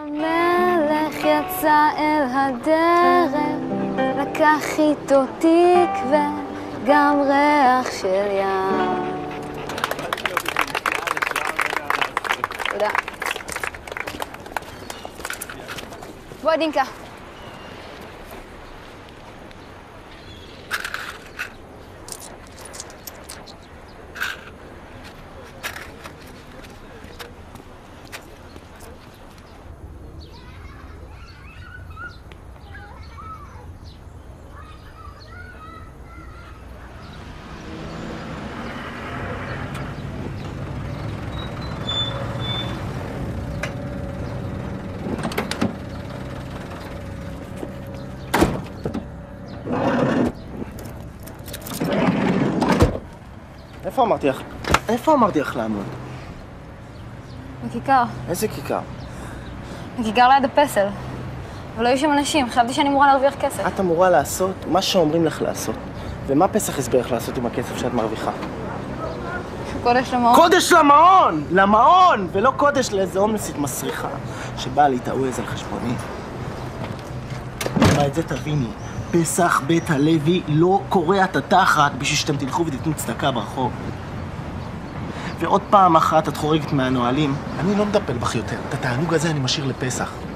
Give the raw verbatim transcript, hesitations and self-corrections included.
המלך יצא אל הדרך, לקח איתו תקווה, גם ריח של ים. תודה. בוא, דינקה. איפה אמרתי לך? איפה אמרתי לך לעמוד? בכיכר. איזה כיכר? בכיכר ליד הפסל. אבל היו שם אנשים, חשבתי שאני אמורה להרוויח כסף. את אמורה לעשות מה שאומרים לך לעשות. ומה פסח הסבר לך לעשות עם הכסף שאת מרוויחה? קודש למעון. קודש למעון! למעון! ולא קודש לאיזה הומלסית מסריחה שבאה להתאווז על חשבוני. אבל את זה תביני, פסח בית הלוי לא קורע את התחת בשביל שאתם תלכו ותתנו צדקה ברחוב. ועוד פעם אחת את חורגת מהנועלים, אני לא מטפל בך יותר. את התענוג הזה אני משאיר לפסח.